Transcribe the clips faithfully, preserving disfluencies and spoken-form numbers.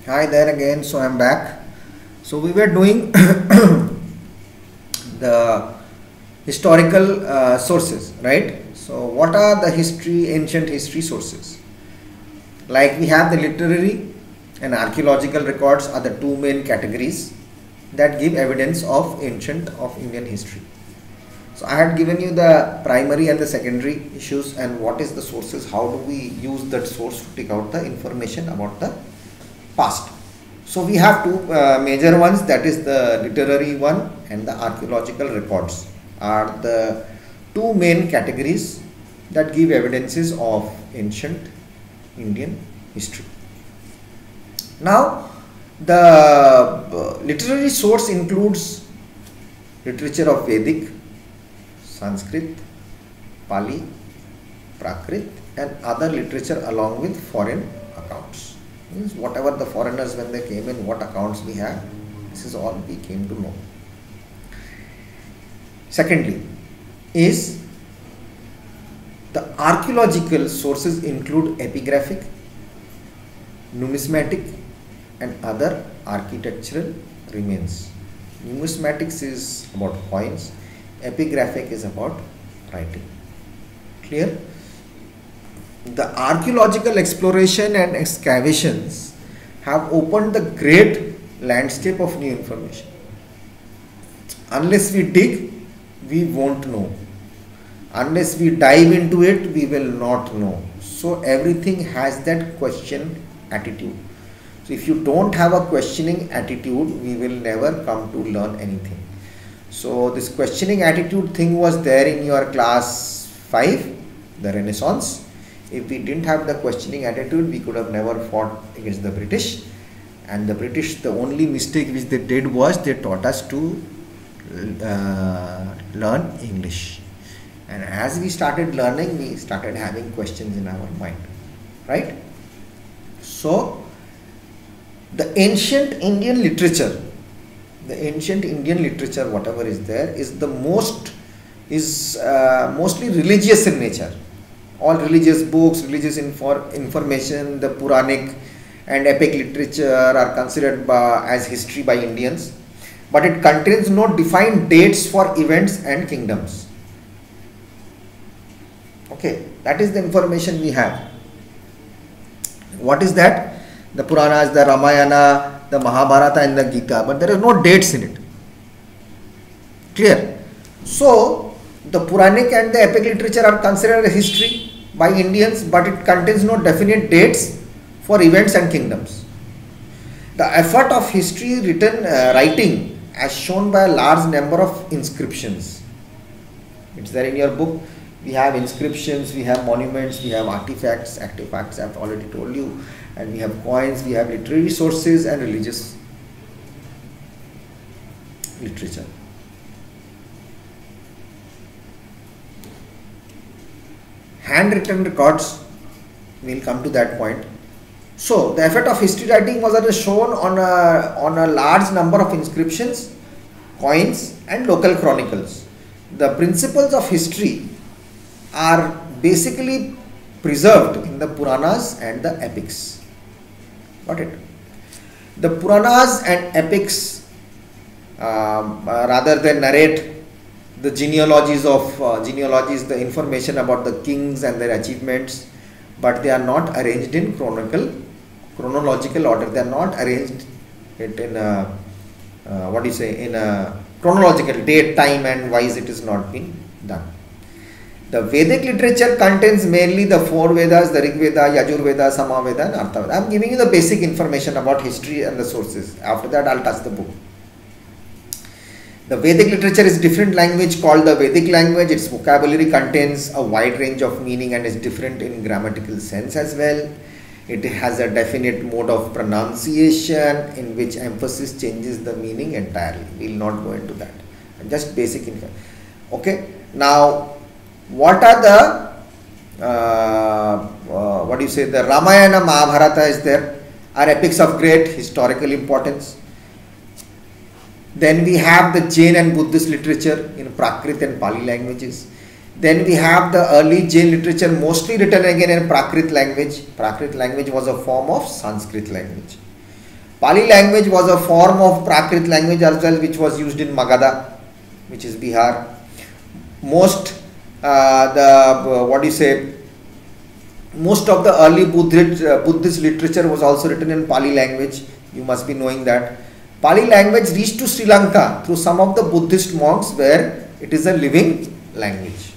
Hi there again. So I'm back. So we were doing the historical uh, sources, right? So what are the history, ancient history sources? Like we have the literary and archaeological records are the two main categories that give evidence of ancient of Indian history. So I had given you the primary and the secondary issues and what is the sources, how do we use that source to take out the information about the past. So we have two uh, major ones, that is the literary one and the archaeological records are the two main categories that give evidences of ancient Indian history. Now the uh, literary source includes literature of Vedic, Sanskrit, Pali, Prakrit and other literature along with foreign accounts. Means whatever the foreigners when they came in, what accounts we have, this is all we came to know. Secondly is the archaeological sources include epigraphic, numismatic and other architectural remains. Numismatics is about coins, epigraphic is about writing. Clear? The archaeological exploration and excavations have opened the great landscape of new information. Unless we dig, we won't know. Unless we dive into it, we will not know. So everything has that question attitude. So if you don't have a questioning attitude, we will never come to learn anything. So this questioning attitude thing was there in your class five, the Renaissance. If we didn't have the questioning attitude, we could have never fought against the British. And the British, the only mistake which they did was they taught us to uh, learn English. And as we started learning, we started having questions in our mind, right? So, the ancient Indian literature, the ancient Indian literature, whatever is there, is the most, is uh, mostly religious in nature. All religious books, religious infor information, the Puranic and epic literature are considered by, as history by Indians, but it contains no defined dates for events and kingdoms. Okay, that is the information we have. What is that? The Puranas, the Ramayana, the Mahabharata and the Gita, but there are no dates in it. Clear? So, the Puranic and the epic literature are considered as history by Indians, but it contains no definite dates for events and kingdoms. The effort of history written uh, writing as shown by a large number of inscriptions. It's there in your book. We have inscriptions, we have monuments, we have artifacts, artifacts I've already told you, and we have coins, we have literary sources and religious literature. Handwritten records, we will come to that point. So, the effect of history writing was shown on a, on a large number of inscriptions, coins and local chronicles. The principles of history are basically preserved in the Puranas and the epics. Got it? The Puranas and epics um, uh, rather than narrate the genealogies of uh, genealogies, the information about the kings and their achievements, but they are not arranged in chronicle, chronological order. They are not arranged it in a, uh, what do you say, in a chronological date, time and wise it is not been done. The Vedic literature contains mainly the four Vedas, the Rig Veda, Yajur Veda, Sama Veda and Artha Veda. I am giving you the basic information about history and the sources. After that I will touch the book. The Vedic literature is different language called the Vedic language. Its vocabulary contains a wide range of meaning and is different in grammatical sense as well. It has a definite mode of pronunciation in which emphasis changes the meaning entirely. We will not go into that. Just basic info. Okay. Now, what are the, uh, uh, what do you say, the Ramayana, Mahabharata is there, are epics of great historical importance. Then we have the Jain and Buddhist literature in Prakrit and Pali languages. Then we have the early Jain literature mostly written again in Prakrit language. Prakrit language was a form of Sanskrit language. Pali language was a form of Prakrit language as well, which was used in Magadha, which is Bihar. Most uh, the uh, what do you say? Most of the early Buddhist, uh, Buddhist literature was also written in Pali language. You must be knowing that. Pali language reached to Sri Lanka through some of the Buddhist monks, where it is a living language.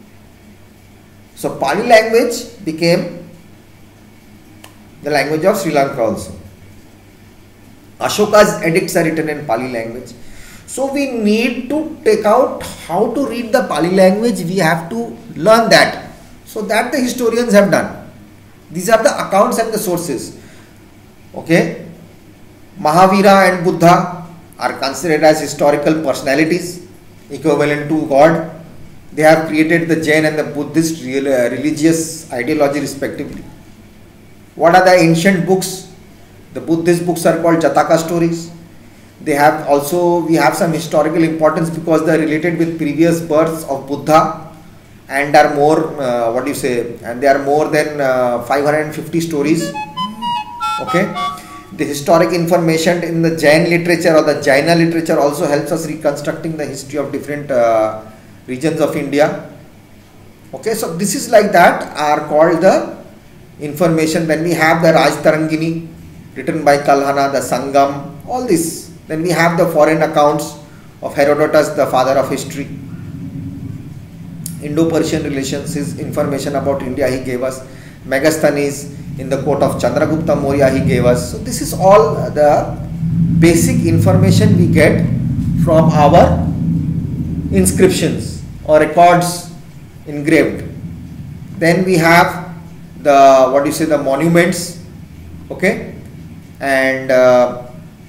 So Pali language became the language of Sri Lanka also. Ashoka's edicts are written in Pali language. So we need to take out how to read the Pali language. We have to learn that. So that the historians have done. These are the accounts and the sources. Okay. Mahavira and Buddha are considered as historical personalities equivalent to God. They have created the Jain and the Buddhist real, uh, religious ideology respectively. What are the ancient books? The Buddhist books are called Jataka stories. They have also, we have some historical importance because they are related with previous births of Buddha and are more, uh, what do you say, and they are more than uh, five hundred fifty stories. Okay. The historic information in the Jain literature or the Jaina literature also helps us reconstructing the history of different uh, regions of India. Okay, so this is like that are called the information. When we have the Rajtarangini written by Kalhana, the Sangam, all this. Then we have the foreign accounts of Herodotus, the father of history. Indo-Persian relations, his information about India he gave us. Megasthenes in the court of Chandragupta Maurya he gave us. So this is all the basic information we get from our inscriptions or records engraved. Then we have the, what do you say, the monuments. Okay, and uh,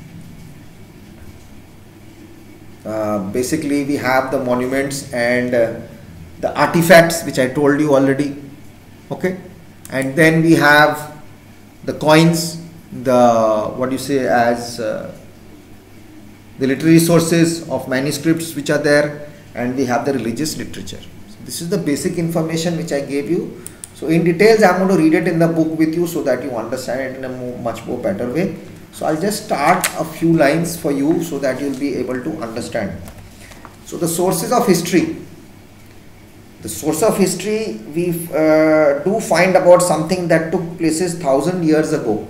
uh, basically we have the monuments and uh, the artifacts which I told you already. Okay, and then we have the coins, the, what do you say, as uh, the literary sources of manuscripts which are there, and we have the religious literature. So this is the basic information which I gave you. So in details I am going to read it in the book with you so that you understand it in a more, much more better way. So I'll just start a few lines for you so that you'll be able to understand. So the sources of history. The source of history, we uh, do find about something that took places thousand years ago.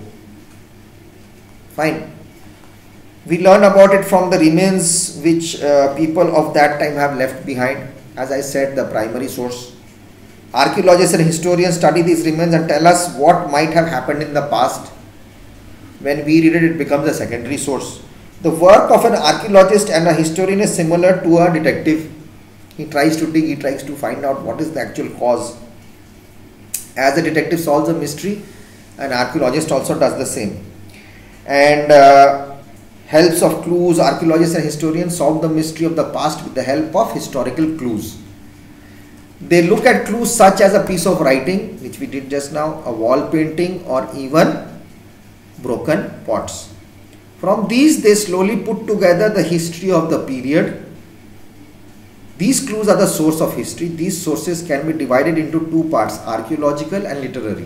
Fine. We learn about it from the remains which uh, people of that time have left behind. As I said, the primary source. Archaeologists and historians study these remains and tell us what might have happened in the past. When we read it, it becomes a secondary source. The work of an archaeologist and a historian is similar to a detective. He tries to dig, he tries to find out what is the actual cause. As a detective solves a mystery, an archaeologist also does the same. And uh, helps of clues, archaeologists and historians solve the mystery of the past with the help of historical clues. They look at clues such as a piece of writing, which we did just now, a wall painting, or even broken pots. From these, they slowly put together the history of the period. These clues are the source of history. These sources can be divided into two parts, archaeological and literary.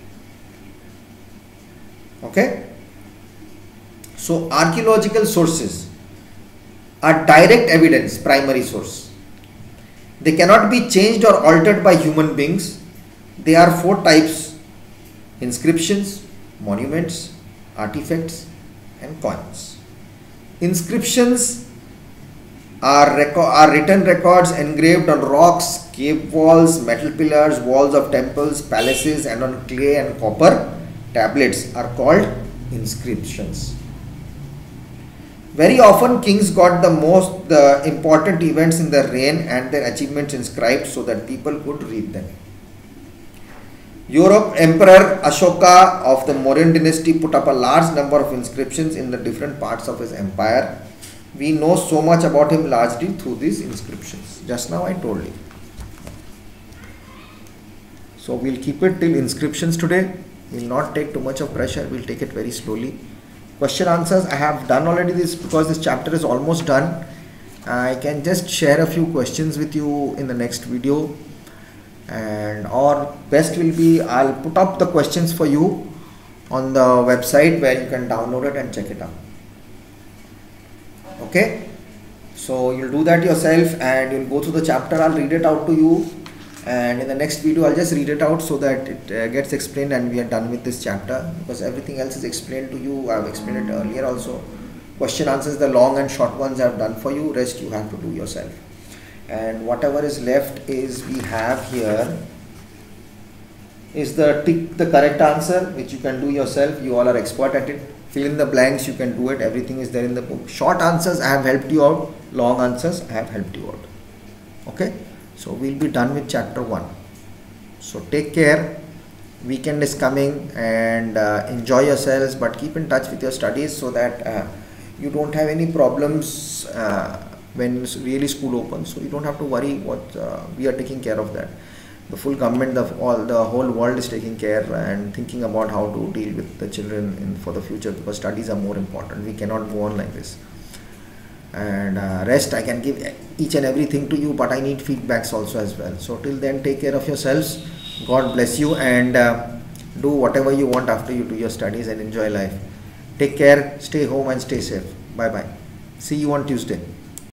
Okay? So, archaeological sources are direct evidence, primary source. They cannot be changed or altered by human beings. They are four types: inscriptions, monuments, artifacts, and coins. Inscriptions are, are written records engraved on rocks, cave walls, metal pillars, walls of temples, palaces, and on clay and copper tablets are called inscriptions. Very often kings got the most the important events in their reign and their achievements inscribed so that people could read them. Europe, Emperor Ashoka of the Mauryan dynasty put up a large number of inscriptions in the different parts of his empire. We know so much about him largely through these inscriptions. Just now I told you. So we'll keep it till inscriptions today. We'll not take too much of pressure. We'll take it very slowly. Question answers, I have done already this because this chapter is almost done. I can just share a few questions with you in the next video, and or best will be I'll put up the questions for you on the website where you can download it and check it out. Okay, so you'll do that yourself and you'll go through the chapter. I'll read it out to you, and in the next video I'll just read it out so that it uh, gets explained and we are done with this chapter, because everything else is explained to you. I've explained it earlier also. Question answers, the long and short ones I've done for you, rest you have to do yourself. And whatever is left is, we have here is the tick the correct answer, which you can do yourself. You all are expert at it. Fill in the blanks, you can do it. Everything is there in the book. Short answers I have helped you out. Long answers I have helped you out. Okay, so we'll be done with chapter one. So take care. Weekend is coming, and uh, enjoy yourselves, but keep in touch with your studies so that uh, you don't have any problems uh, when really school opens. So you don't have to worry. What uh, we are taking care of that. The full government, the all the whole world is taking care and thinking about how to deal with the children in for the future, because studies are more important. We cannot go on like this. And uh, rest, I can give each and everything to you, but I need feedbacks also as well. So till then, take care of yourselves. God bless you, and uh, do whatever you want after you do your studies and enjoy life. Take care, stay home and stay safe. Bye bye. See you on Tuesday.